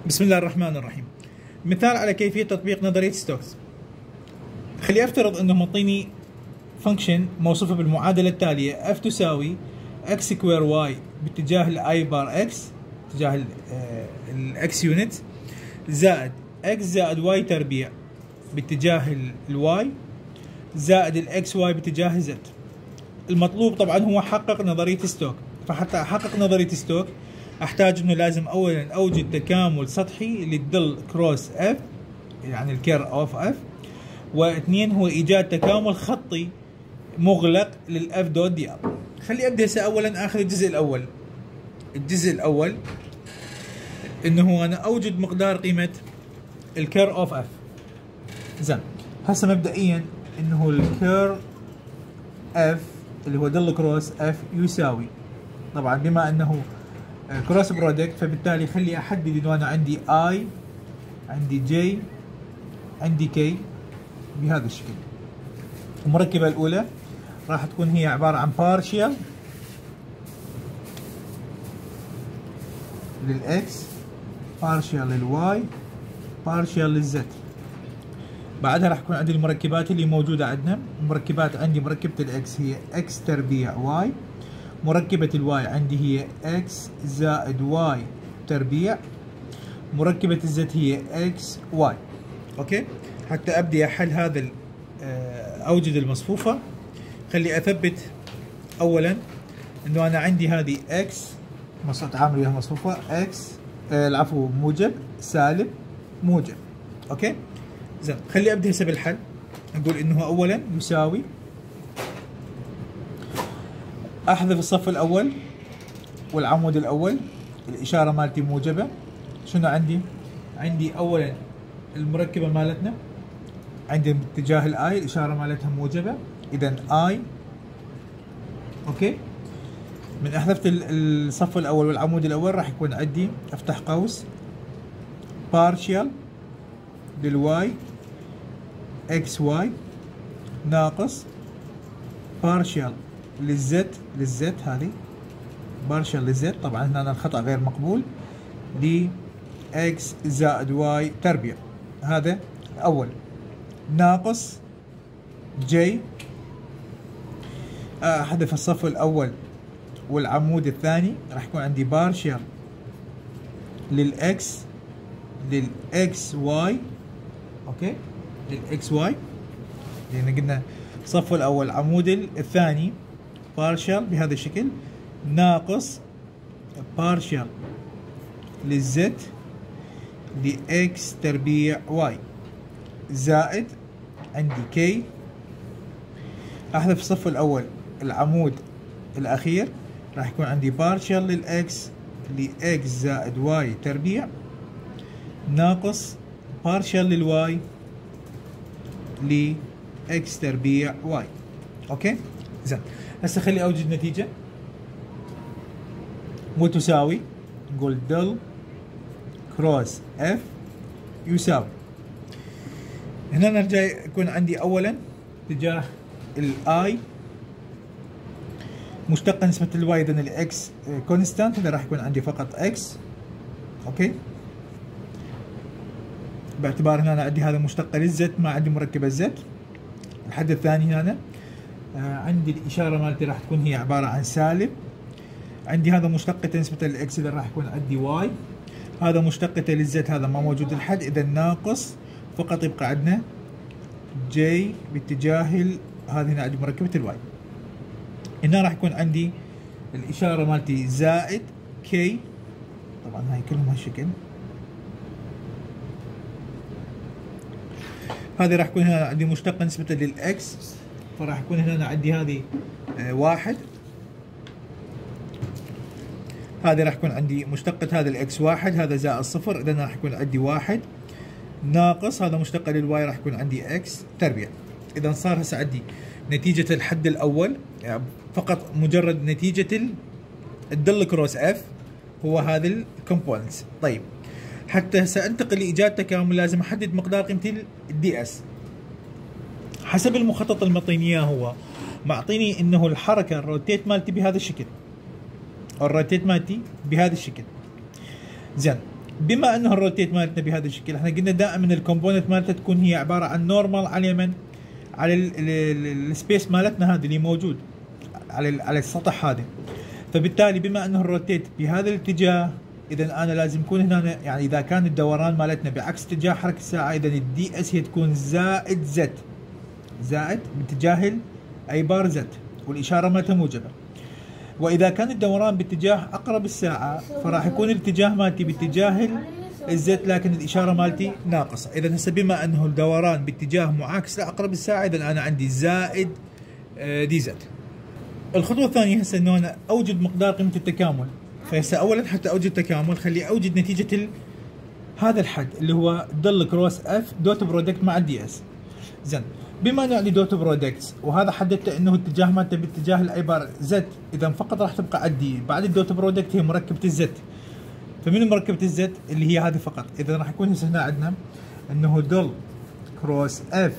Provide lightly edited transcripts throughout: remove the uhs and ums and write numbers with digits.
بسم الله الرحمن الرحيم. مثال على كيفية تطبيق نظرية ستوكس. خلي افترض انه معطيني فانكشن موصوفة بالمعادلة التالية: f تساوي x سكوير y باتجاه الاي بار x اتجاه الاكس يونت زائد x زائد y تربيع باتجاه الواي زائد الاكس واي باتجاه z. المطلوب طبعا هو حقق نظرية ستوك. فحتى احقق نظرية ستوك احتاج انه لازم اولا اوجد تكامل سطحي للدل كروس اف، يعني الكير اوف اف، واثنين هو ايجاد تكامل خطي مغلق للاف دوت دي ار. خلي ابدا هسه اولا اخذ الجزء الاول انه انا اوجد مقدار قيمه الكير اوف اف. زين، هسه مبدئيا انه الكير اف اللي هو دل كروس اف يساوي، طبعا بما انه كروس برودكت فبالتالي خلي احدد انه انا عندي اي، عندي جي، عندي كي بهذا الشكل. المركبه الاولى راح تكون هي عباره عن بارشيال للاكس، بارشيال للواي، بارشيال للزد. بعدها راح يكون عندي المركبات اللي موجوده عندنا. المركبات عندي مركبه الاكس هي اكس تربيع واي، مركبة الواي عندي هي x زائد y تربيع، مركبة الزد هي x y. اوكي، حتى ابدي احل هذا اوجد المصفوفة. خلي اثبت اولا انه انا عندي هذه x اتعامل وياها مصفوفة x العفو موجب سالب موجب. اوكي زين، خلي ابدا هسه بالحل. نقول انه اولا يساوي، احذف الصف الاول والعمود الاول، الاشاره مالتي موجبه. شنو عندي اولا المركبه مالتنا عندي باتجاه الاي الاشاره مالتها موجبه، اذا اي. اوكي، من احذفت الصف الاول والعمود الاول راح يكون عندي افتح قوس بارشيال للواي اكس واي ناقص بارشيال للزد هذه بارشل للزد، طبعا هنا الخطأ غير مقبول، دي اكس زائد واي تربيع. هذا اول ناقص جي، احذف الصف الاول والعمود الثاني راح يكون عندي بارشل للاكس واي. اوكي، للاكس واي لان قلنا الصف الاول العمود الثاني بارشل بهذا الشكل ناقص بارشل للزد لاكس تربيع واي زائد عندي كي. احذف الصف الاول العمود الاخير راح يكون عندي بارشل للاكس لاكس زائد واي تربيع ناقص بارشل للواي لاكس تربيع واي. اوكي زين، هسه خلي اوجد نتيجة وتساوي، نقول دل كروس اف يساوي، هنا نرجع يكون عندي اولا اتجاه الاي مشتقة نسبة الواي، اذا الاكس كونستانت، هذا راح يكون عندي فقط اكس. اوكي، باعتبار هنا عندي هذا مشتقة للزد ما عندي مركبة الزد. الحد الثاني هنا عندي الإشارة مالتي راح تكون هي عبارة عن سالب، عندي هذا مشتقته نسبة للإكس إذا راح يكون عندي واي، هذا مشتقته للزد هذا ما موجود الحد إذا ناقص، فقط يبقى عندنا جي باتجاه هذه هنا عندي مركبة الواي. هنا راح يكون عندي الإشارة مالتي زائد كي، طبعا هاي كلهم هالشكل. هذه راح يكون هنا عندي مشتقة نسبة للإكس، فراح يكون هنا عندي هذه واحد، هذه راح يكون عندي مشتقة هذا الاكس واحد، هذا زائد صفر، اذا راح يكون عندي واحد ناقص هذا مشتقة للواي راح يكون عندي اكس تربيع. اذا صار هسه عندي نتيجة الحد الاول، يعني فقط مجرد نتيجة الدل كروس اف هو هذا الكومبوننتس. طيب حتى سأنتقل لإيجاد تكامل لازم أحدد مقدار قيمة الدي اس. حسب المخطط المعطيني اياه هو معطيني انه الحركه الروتيت مالتي بهذا الشكل، الروتيت مالتي بهذا الشكل. زين، بما انه الروتيت مالتنا بهذا الشكل، احنا قلنا دائما الكومبوننت مالتها تكون هي عباره عن نورمال على اليمن، على السبيس مالتنا هذا اللي موجود على السطح هذا. فبالتالي بما انه الروتيت بهذا الاتجاه، اذا انا لازم يكون هنا، يعني اذا كان الدوران مالتنا بعكس اتجاه حركه الساعه، اذا الدي اس هي تكون زائد زد، زائد باتجاه الاي بار زد، والاشاره مالتها موجبه. واذا كان الدوران باتجاه اقرب الساعه، فراح يكون الاتجاه مالتي باتجاه الزد، لكن الاشاره مالتي ناقصه. اذا هسه بما انه الدوران باتجاه معاكس لاقرب الساعه، اذا انا عندي زائد دي زد. الخطوه الثانيه هسه انه انا اوجد مقدار قيمه التكامل. فهسه اولا حتى اوجد تكامل، خلي اوجد نتيجه هذا الحد اللي هو ضل كروس اف دوت برودكت مع الدي اس. زين، بما انه عندي دوت برودكتس وهذا حددت انه الاتجاه مالته باتجاه الاي بار زد، اذا فقط راح تبقى عندي بعد الدوت برودكت هي مركبه الزد. فمن مركبه الزد اللي هي هذه فقط، اذا راح يكون هسه هنا عندنا انه ضل كروس اف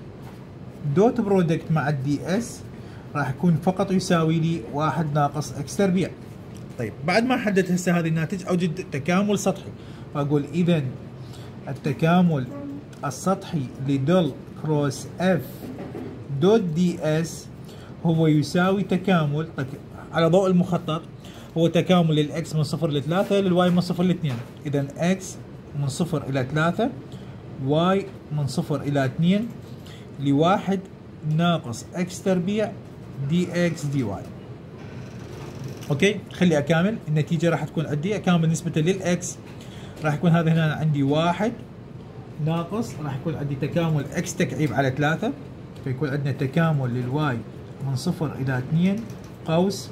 دوت برودكت مع الدي اس راح يكون فقط يساوي لي 1 ناقص اكس تربيع. طيب بعد ما حددت هسه هذا الناتج، اوجد تكامل سطحي، فاقول اذا التكامل السطحي لدل كروس اف دوت دي اس هو يساوي تكامل على ضوء المخطط، هو تكامل للاكس من 0 ل 3 للواي من 0 ل 2. اذا اكس من 0 الى 3، واي من 0 الى 2 لواحد ناقص اكس تربيع دي اكس دي واي. اوكي، خلي اكامل النتيجه راح تكون عندي اكامل بالنسبه للاكس، راح يكون هذا هنا عندي 1 ناقص، راح يكون عندي تكامل اكس تكعيب على 3، فيكون عندنا تكامل للواي من 0 الى 2 قوس،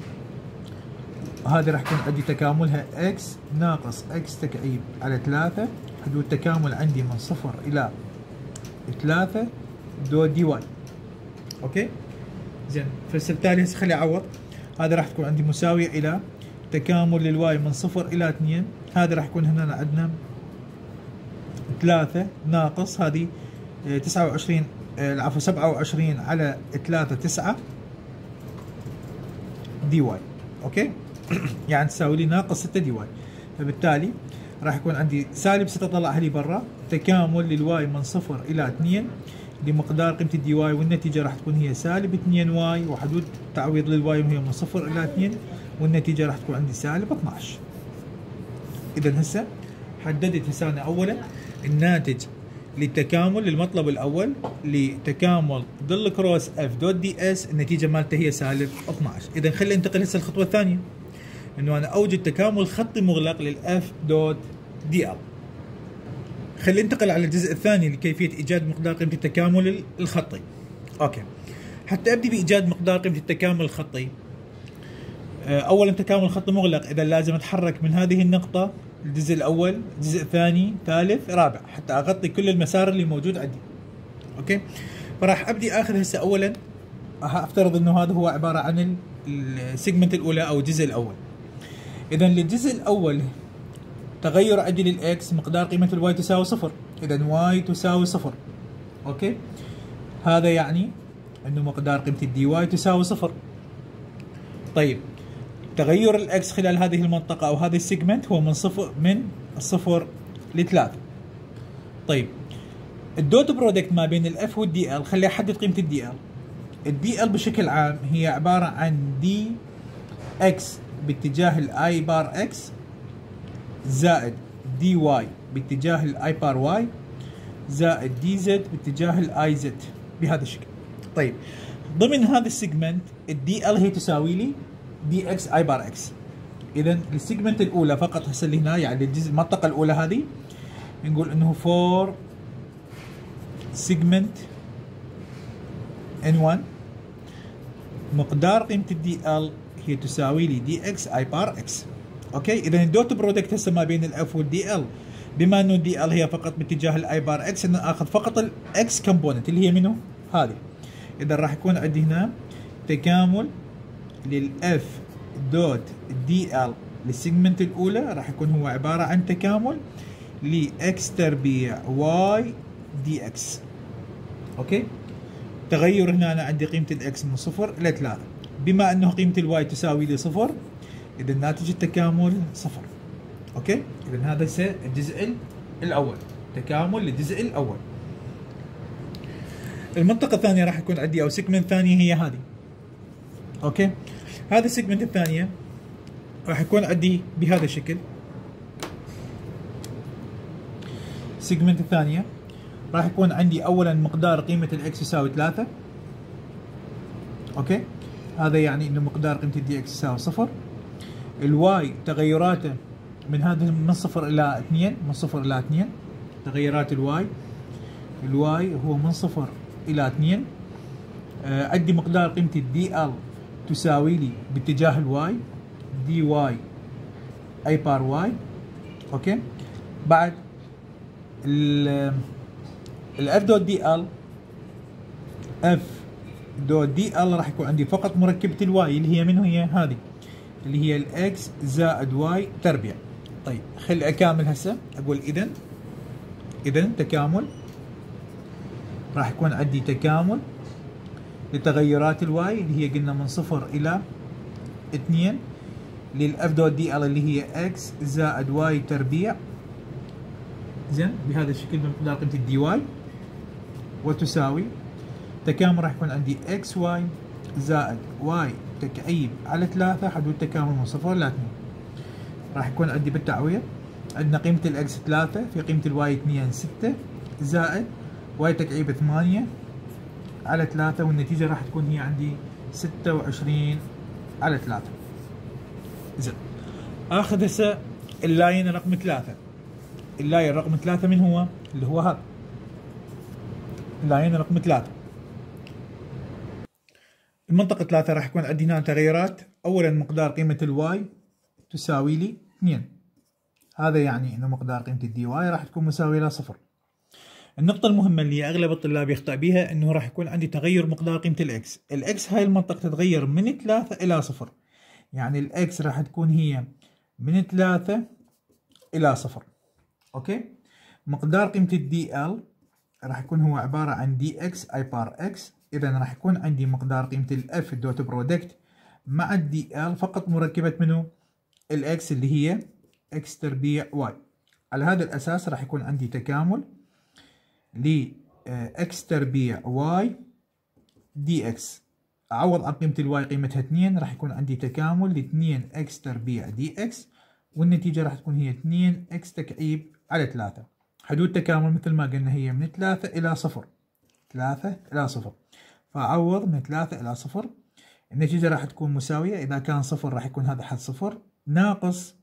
هذه راح يكون عندي تكاملها اكس ناقص اكس تكعيب على 3، حدود تكامل عندي من 0 الى 3 دو دي واي. اوكي زين، فبالتالي هسه خلي اعوض، هذا راح تكون عندي مساويه الى تكامل للواي من 0 الى 2، هذا راح يكون هنا عندنا 3 ناقص هذه 29 العفو 27 على 3 9 دي واي. اوكي يعني تساوي لي ناقص 6 دي واي. فبالتالي راح يكون عندي سالب 6 طلعها لي برا، تكامل للواي من 0 الى 2 لمقدار قيمه الدي واي، والنتيجه راح تكون هي سالب 2 واي، وحدود تعويض للواي وهي من 0 الى 2، والنتيجه راح تكون عندي سالب 12. اذا هسه حددت هسه انا اولا الناتج للتكامل للمطلب الاول لتكامل ظل كروس اف دوت دي اس، النتيجه مالته هي سالب 12. اذا خلينا ننتقل هسه الخطوه الثانيه، انه انا اوجد تكامل خطي مغلق للاف دوت دي ال. خلينا ننتقل على الجزء الثاني لكيفيه ايجاد مقدار قيمه التكامل الخطي. اوكي، حتى ابدي بايجاد مقدار قيمه التكامل الخطي، اولا تكامل خطي مغلق، اذا لازم اتحرك من هذه النقطه الجزء الاول، الجزء الثاني، ثالث، رابع، حتى اغطي كل المسار اللي موجود عندي. اوكي، فراح ابدي اخذ هسه اولا، افترض انه هذا هو عباره عن السيجمنت الاولى او الجزء الاول. اذا للجزء الاول تغير عندي للاكس مقدار قيمه الواي تساوي 0، اذا واي تساوي 0. اوكي، هذا يعني انه مقدار قيمه الدي واي تساوي 0. طيب تغير الاكس خلال هذه المنطقه او هذا السيجمنت هو من 0 ل 3. طيب الدوت برودكت ما بين الاف والدي ال، خلي احدد قيمه الدي ال. الدي ال بشكل عام هي عباره عن دي اكس باتجاه الاي بار اكس زائد دي واي باتجاه الاي بار واي زائد دي زد باتجاه الاي زد بهذا الشكل. طيب ضمن هذا السيجمنت الدي ال هي تساوي لي دي اكس اي بار اكس. اذا السيجمنت الاولى فقط هسه اللي هنا، يعني الجزء المنطقه الاولى هذه نقول انه فور سيجمنت ان 1 مقدار قيمه الدي ال هي تساوي لي دي اكس اي بار اكس. اوكي، اذا الدوت برودكت هسه ما بين الاف والدي ال، بما انه الدي ال هي فقط باتجاه الاي بار اكس، انا اخذ فقط الاكس كومبوننت اللي هي منو؟ هذه. اذا راح يكون عندي هنا تكامل للاف دوت دي ال للسيجمنت الاولى، راح يكون هو عباره عن تكامل لاكس تربيع واي دي اكس. اوكي، تغير هنا انا عندي قيمه الاكس من 0 الى 3، بما انه قيمه الواي تساوي لي 0، اذا ناتج التكامل 0. اوكي، اذا هذا الجزء الاول، تكامل للجزء الاول. المنطقة الثانية راح يكون عندي او سيجمنت ثانية هي هذه. اوكي، هذا السيجمنت الثانية راح يكون عندي بهذا الشكل. السيجمنت الثانية راح يكون عندي اولا مقدار قيمة الاكس يساوي 3. اوكي، هذا يعني انه مقدار قيمة الدي اكس يساوي 0. الواي تغيراته من 0 الى 2، من 0 الى 2 تغيرات الواي هو من 0 الى 2. عندي مقدار قيمة الدي ال تساوي لي باتجاه الواي دي واي اي بار واي. اوكي، بعد الاف دوت دي ال، اف دوت دي ال راح يكون عندي فقط مركبة الواي اللي هي منو؟ هي هذه اللي هي الاكس زائد واي تربيع. طيب خلي اكامل هسه، اقول اذا تكامل راح يكون عندي تكامل لتغيرات الواي اللي هي قلنا من 0 الى 2 للاف دوت دي ال اللي هي اكس زائد واي تربيع، زين، بهذا الشكل بمقدار قيمة الدي واي، وتساوي تكامل راح يكون عندي اكس واي زائد واي تكعيب على 3 حدود تكامل من 0 الى 2. راح يكون عندي بالتعويض عندنا قيمة الاكس 3 في قيمة الواي 2 6 زائد واي تكعيب 8 على 3، والنتيجة راح تكون هي عندي 26 على 3. زين، اخذ هسه اللاين رقم 3. اللاين رقم 3 من هو؟ اللي هو هذا اللاين رقم 3. المنطقة 3 راح يكون عندي هنا تغيرات. اولا مقدار قيمة الواي تساوي لي 2، هذا يعني انه مقدار قيمة الدي واي راح تكون مساوية الى 0. النقطة المهمة اللي اغلب الطلاب يخطأ بها انه راح يكون عندي تغير مقدار قيمة الاكس. الاكس هاي المنطقة تتغير من 3 الى 0، يعني الاكس راح تكون هي من 3 الى 0. اوكي، مقدار قيمة الدي ال راح يكون هو عبارة عن دي اكس اي بار اكس. اذا راح يكون عندي مقدار قيمة الاف دوت برودكت مع الدي ال فقط مركبة منه الاكس اللي هي اكس تربيع واي. على هذا الاساس راح يكون عندي تكامل ل اكس تربيع واي دي اكس. اعوض عن قيمة الواي قيمتها 2، راح يكون عندي تكامل ل 2 اكس تربيع دي اكس، والنتيجة راح تكون هي 2 اكس تكعيب على 3. حدود تكامل مثل ما قلنا هي من 3 الى 0، 3 الى 0، فاعوض من 3 الى 0. النتيجة راح تكون مساوية، اذا كان 0 راح يكون هذا حد 0 ناقص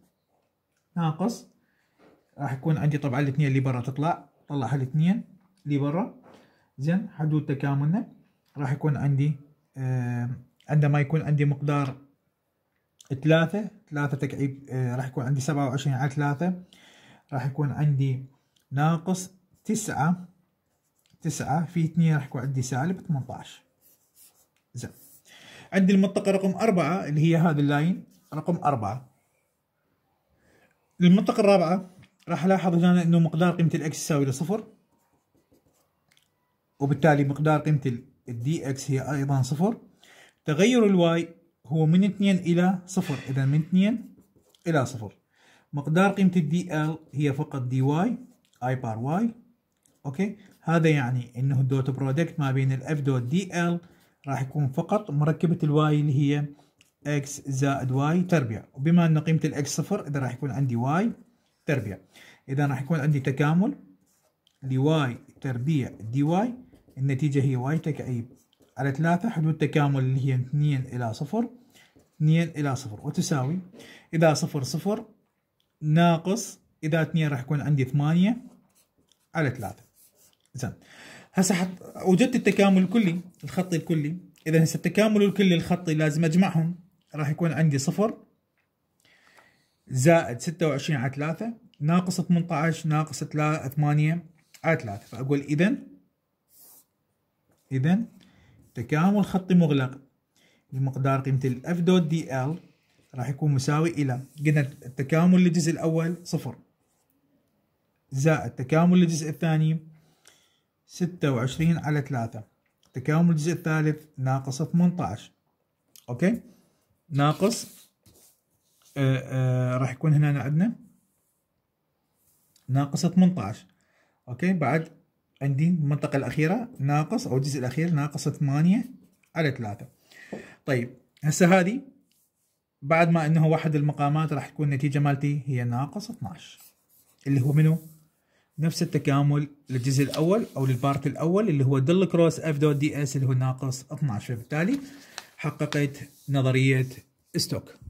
راح يكون عندي طبعا الاثنين اللي برا طلع هالاثنين اللي برا. زين، حدود تكاملنا راح يكون عندي عندما يكون عندي مقدار 3 تكعيب راح يكون عندي 27 على 3، راح يكون عندي ناقص 9 في 2 راح يكون عندي سالب 18. زين، عندي المنطقة رقم 4 اللي هي هذا اللاين رقم 4. المنطقة الرابعة راح الاحظ هنا انه مقدار قيمة الاكس يساوي ل 0، وبالتالي مقدار قيمة الدي اكس هي ايضا 0. تغير الواي هو من 2 الى 0، اذا من 2 الى 0. مقدار قيمة الدي ال هي فقط دي واي اي بار واي. اوكي، هذا يعني انه الدوت برودكت ما بين الاف دوت دي ال راح يكون فقط مركبة الواي اللي هي اكس زائد واي تربيع، وبما ان قيمة الاكس 0 اذا راح يكون عندي واي تربيع. اذا راح يكون عندي تكامل لواي تربيع دي واي، النتيجة هي واي تكعيب على 3 حدود تكامل اللي هي 2 الى 0، 2 الى 0، وتساوي اذا 0 0 ناقص اذا 2 راح يكون عندي 8 على 3. زين، هسه وجدت التكامل الكلي الخطي الكلي. اذا هسه التكامل الكلي الخطي لازم اجمعهم، راح يكون عندي 0 زائد 26 على 3 ناقص 18 ناقص 8 على 3. فاقول اذا تكامل خطي مغلق لمقدار قيمة الاف دوت دي ال راح يكون مساوي الى، قلنا التكامل للجزء الاول 0 زائد تكامل للجزء الثاني 26 على 3، تكامل الجزء الثالث ناقص 18. اوكي، ناقص راح يكون هنا عندنا ناقص 18. اوكي، بعد عندي المنطقة الأخيرة ناقص أو الجزء الأخير ناقص 8 على 3. طيب هسه هذه بعد ما انه واحد المقامات راح تكون النتيجة مالتي هي ناقص 12 اللي هو منو؟ نفس التكامل للجزء الأول أو للبارت الأول اللي هو دل كروس اف دوت دي اس اللي هو ناقص 12. فبالتالي حققت نظرية ستوك.